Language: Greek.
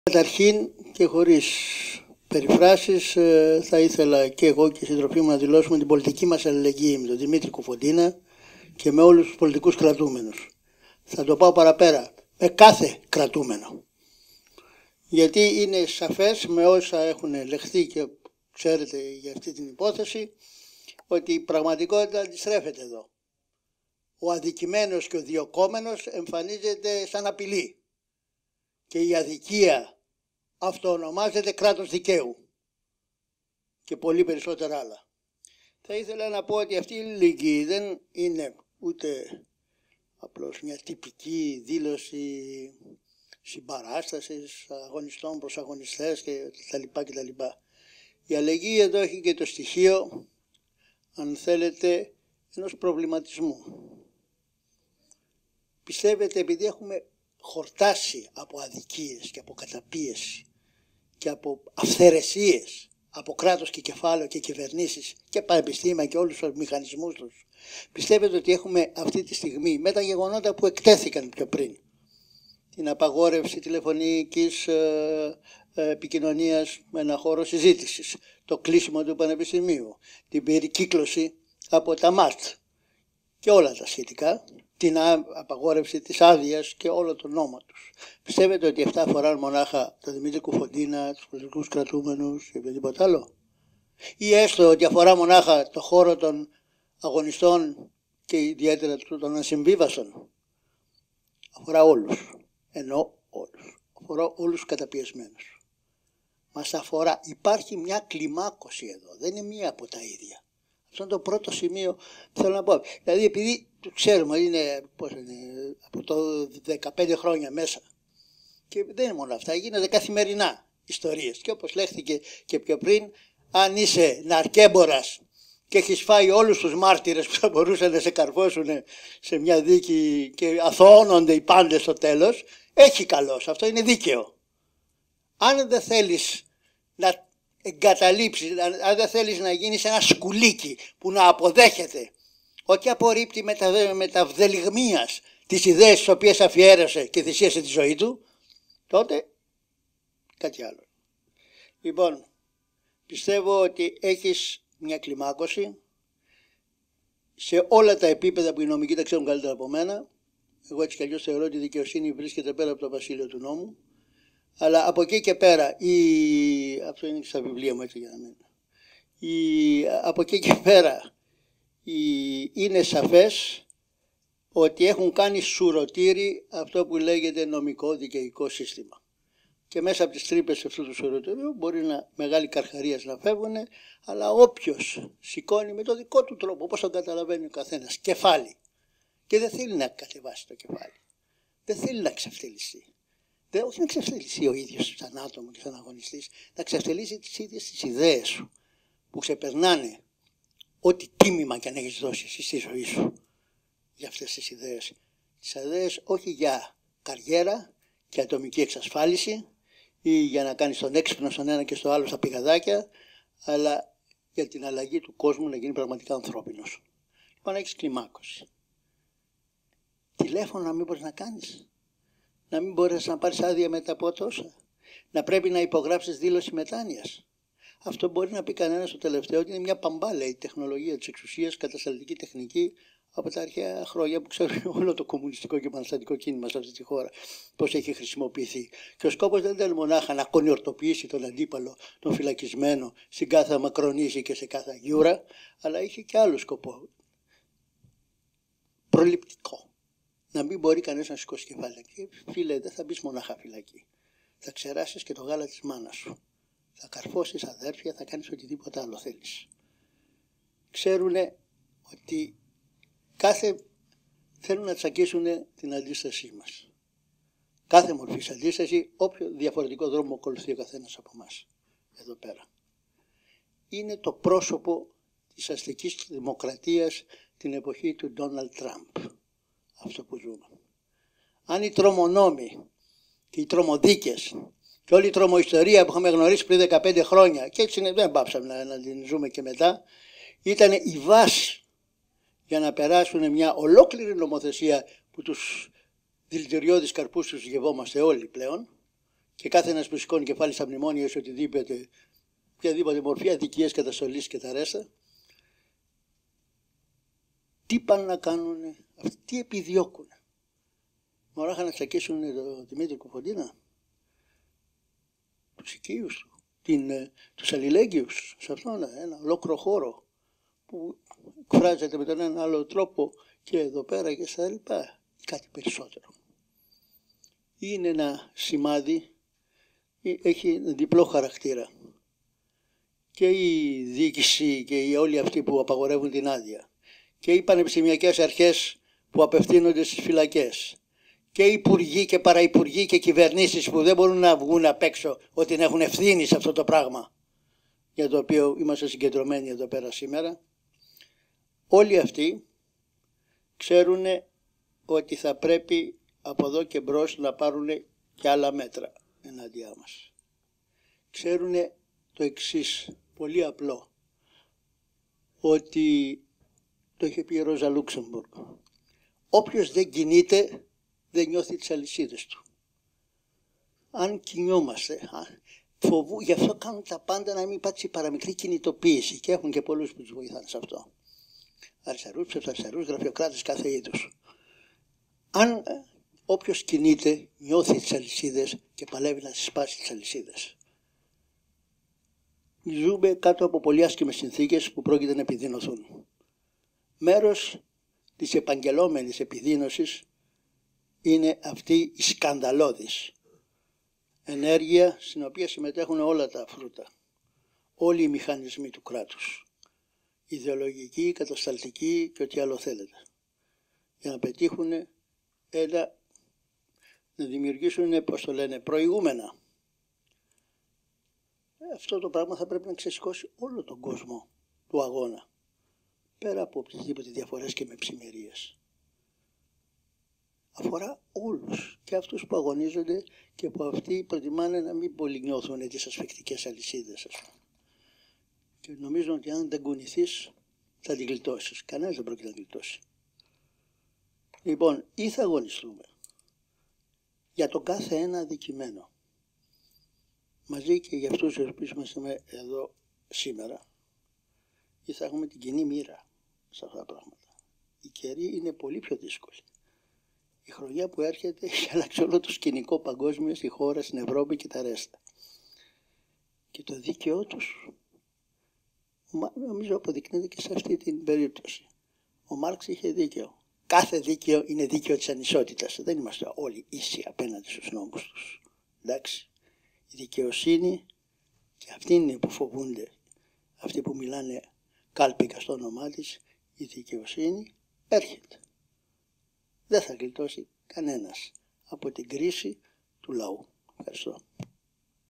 Καταρχήν και χωρίς περιφράσεις θα ήθελα και εγώ και οι συντροφοί μου να δηλώσουμε την πολιτική μας αλληλεγγύη με τον Δημήτρη Κουφοντίνα και με όλους τους πολιτικούς κρατούμενους. Θα το πάω παραπέρα, με κάθε κρατούμενο. Γιατί είναι σαφές με όσα έχουν λεχθεί και ξέρετε για αυτή την υπόθεση ότι η πραγματικότητα αντιστρέφεται εδώ. Ο αδικημένος και ο διωκόμενος εμφανίζεται σαν απειλή. Και η αδικία αυτοονομάζεται κράτος δικαίου και πολύ περισσότερα άλλα. Θα ήθελα να πω ότι αυτή η αλληλεγγύη δεν είναι ούτε απλώς μια τυπική δήλωση συμπαράστασης αγωνιστών προς αγωνιστές κτλ. Η αλληλεγγύη εδώ έχει και το στοιχείο, αν θέλετε, ενός προβληματισμού. Πιστεύετε, επειδή έχουμε χορτάσει από αδικίες και από καταπίεση και από αυθαιρεσίες από κράτος και κεφάλαιο και κυβερνήσεις και πανεπιστήμια και όλους τους μηχανισμούς τους, πιστεύετε ότι έχουμε αυτή τη στιγμή με τα γεγονότα που εκτέθηκαν πιο πριν, την απαγόρευση τηλεφωνικής επικοινωνίας με ένα χώρο συζήτησης, το κλείσιμο του πανεπιστημίου, την περικύκλωση από τα ΜΑΤ και όλα τα σχετικά, την απαγόρευση της άδειας και όλο τον νόμο τους. Πιστεύετε ότι αυτά αφορά μονάχα τον Δημήτρη Κουφοντίνα, τους πολιτικούς κρατούμενους και οτιδήποτε άλλο? Ή έστω ότι αφορά μονάχα το χώρο των αγωνιστών και ιδιαίτερα των ασυμβίβαστων? Αφορά όλους. Ενώ όλους. Αφορά όλους τους καταπιεσμένους. Μας αφορά. Υπάρχει μια κλιμάκωση εδώ. Δεν είναι μία από τα ίδια. Αυτό είναι το πρώτο σημείο που θέλω να πω. Δηλαδή, επειδή το ξέρουμε, είναι από το 15 χρόνια μέσα. Και δεν είναι μόνο αυτά, γίνονται καθημερινά ιστορίες. Και όπως λέχθηκε και πιο πριν, αν είσαι ναρκέμπορας και έχεις φάει όλους τους μάρτυρες που θα μπορούσαν να σε καρφώσουν σε μια δίκη και αθωώνονται οι πάντες στο τέλος, έχει καλός. Αυτό είναι δίκαιο. Αν δεν θέλεις να εγκαταλείψεις, αν δεν θέλεις να γίνεις ένα σκουλίκι που να αποδέχεται, όχι απορρίπτει με τα βδελιγμίας τις ιδέες τις οποίες αφιέρωσε και θυσίασε τη ζωή του, τότε κάτι άλλο. Λοιπόν, πιστεύω ότι έχεις μια κλιμάκωση σε όλα τα επίπεδα που οι νομικοί τα ξέρουν καλύτερα από μένα. Εγώ έτσι κι αλλιώς θεωρώ ότι η δικαιοσύνη βρίσκεται πέρα από το βασίλειο του νόμου. Αλλά από εκεί και πέρα, αυτό είναι στα βιβλία μου έτσι για να μην. Από εκεί και πέρα είναι σαφές ότι έχουν κάνει σουρωτήρι αυτό που λέγεται νομικό δικαιικό σύστημα. Και μέσα από τις τρύπες αυτού του σουρωτήριου μπορεί μεγάλη καρχαρία να φεύγουν, αλλά όποιος σηκώνει με το δικό του τρόπο, όπως τον καταλαβαίνει ο καθένας, κεφάλι, και δεν θέλει να κατεβάσει το κεφάλι, δεν θέλει να ξεφτυλιστεί. Όχι να ξεφτυλιστεί ο ίδιος σαν άτομο και σαν αγωνιστής, να ξεφτυλίσει τις ίδιες τις ιδέες σου που ξεπερνάνε ό,τι τίμημα και αν έχεις δώσει εσύ στη ζωή σου για αυτές τις ιδέες. Τις ιδέες όχι για καριέρα και ατομική εξασφάλιση ή για να κάνεις τον έξυπνο στον ένα και στο άλλο στα πηγαδάκια, αλλά για την αλλαγή του κόσμου να γίνει πραγματικά ανθρώπινος. Λοιπόν, έχεις κλιμάκωση. Τηλέφωνο να μην μπορείς να κάνεις. Να μην μπορείς να πάρεις άδεια μετά από τόσα. Να πρέπει να υπογράψεις δήλωση μετάνοιας. Αυτό μπορεί να πει κανένας στο τελευταίο ότι είναι μια παμπάλα η τεχνολογία της εξουσίας, κατασταλτική τεχνική από τα αρχαία χρόνια που ξέρουμε όλο το κομμουνιστικό και επαναστατικό κίνημα σε αυτή τη χώρα πώς έχει χρησιμοποιηθεί. Και ο σκόπος δεν ήταν μονάχα να κονιορτοποιήσει τον αντίπαλο, τον φυλακισμένο, στην κάθε Μακρονήσι και σε κάθε Γιούρα, αλλά είχε και άλλο σκοπό. Προληπτικό. Να μην μπορεί κανένας να σηκώσει κεφάλι. Και φίλε, δεν θα μπεις μονάχα φυλακή. Θα ξεράσεις και το γάλα της μάνας σου. Θα καρφώσεις αδέρφια, θα κάνεις οτιδήποτε άλλο θέλεις. Ξέρουνε ότι θέλουν να τσακίσουν την αντίστασή μας. Κάθε μορφής αντίσταση, όποιο διαφορετικό δρόμο ακολουθεί ο καθένας από εμάς. Εδώ πέρα. Είναι το πρόσωπο της αστικής δημοκρατίας την εποχή του Ντόναλντ Τραμπ. Αυτό που ζούμε. Αν οι τρομονόμοι και οι τρομοδίκες και όλη η τρομοϊστορία που είχαμε γνωρίσει πριν 15 χρόνια, και έτσι δεν πάψαμε να την ζούμε και μετά, ήταν η βάση για να περάσουν μια ολόκληρη νομοθεσία που τους δηλητηριώδεις καρπούς τους γευόμαστε όλοι πλέον και κάθε ένας που σηκώνει κεφάλι στα μνημόνια ή οποιαδήποτε μορφή αδικίας, καταστολής και τα ρέστα, τι πάνε να κάνουν, τι επιδιώκουν. Μωράχα να τσακίσουν τον Δημήτρη Κουφοντίνα, τους οικείους του, τους αλληλέγγυους, σε αυτόν ένα ολόκληρο χώρο που εκφράζεται με τον έναν άλλο τρόπο και εδώ πέρα και στα λοιπά, ή κάτι περισσότερο. Είναι ένα σημάδι, έχει διπλό χαρακτήρα. Και η διοίκηση και όλοι αυτοί που απαγορεύουν την άδεια και οι πανεπιστημιακές αρχές που απευθύνονται στις φυλακές και οι υπουργοί και παραυπουργοί και κυβερνήσεις που δεν μπορούν να βγουν απ' έξω ότι έχουν ευθύνη σε αυτό το πράγμα για το οποίο είμαστε συγκεντρωμένοι εδώ πέρα σήμερα, όλοι αυτοί ξέρουν ότι θα πρέπει από εδώ και μπρος να πάρουν και άλλα μέτρα εναντιά μας. Ξέρουν το εξής, πολύ απλό, ότι το είχε πει η Ρόζα Λούξεμπουργκ, όποιος δεν κινείται δεν νιώθει τις αλυσίδες του. Αν κινιόμαστε, γι' αυτό κάνουν τα πάντα να μην υπάρξει παραμικρή κινητοποίηση και έχουν και πολλούς που τους βοηθάνε σε αυτό. Αριστερούς, ψευδαριστερούς, γραφειοκράτες κάθε είδους. Αν όποιος κινείται νιώθει τις αλυσίδες και παλεύει να τις σπάσει τις αλυσίδες. Ζούμε κάτω από πολύ άσχημες συνθήκες που πρόκειται να επιδεινωθούν. Μέρος της επαγγελόμενης επιδείνωσης είναι αυτή η σκανδαλώδης ενέργεια στην οποία συμμετέχουν όλα τα φρούτα, όλοι οι μηχανισμοί του κράτους, ιδεολογικοί, κατασταλτικοί και ό,τι άλλο θέλετε, για να πετύχουν να δημιουργήσουν, πώς το λένε, προηγούμενα. Αυτό το πράγμα θα πρέπει να ξεσηκώσει όλο τον κόσμο του αγώνα, πέρα από οποιασδήποτε διαφορές και με ψημερίες. Αφορά όλους, και αυτούς που αγωνίζονται και που αυτοί προτιμάνε να μην πολύ νιώθουν τις ασφικτικές αλυσίδες, ας πούμε. Και νομίζουν ότι αν δεν κουνηθείς θα την γλιτώσεις. Κανένας δεν πρόκειται να γλιτώσει. Λοιπόν, ή θα αγωνιστούμε για το κάθε ένα αδικημένο, μαζί και για αυτούς οι οποίοι είμαστε εδώ σήμερα, ή θα έχουμε την κοινή μοίρα σε αυτά τα πράγματα. Η καιρή είναι πολύ πιο δύσκολη. Η χρονιά που έρχεται έχει αλλάξει όλο το σκηνικό παγκόσμιο στη χώρα, στην Ευρώπη και τα ρέστα. Και το δίκαιό τους, νομίζω αποδεικνύεται και σε αυτή την περίπτωση. Ο Μάρξ είχε δίκαιο. Κάθε δίκαιο είναι δίκαιο της ανισότητας. Δεν είμαστε όλοι ίσοι απέναντι στους νόμους τους. Εντάξει. Η δικαιοσύνη, και αυτοί είναι που φοβούνται, αυτοί που μιλάνε κάλπικα στο όνομά της, η δικαιοσύνη έρχεται. Δεν θα γλιτώσει κανένας από την κρίση του λαού. Ευχαριστώ.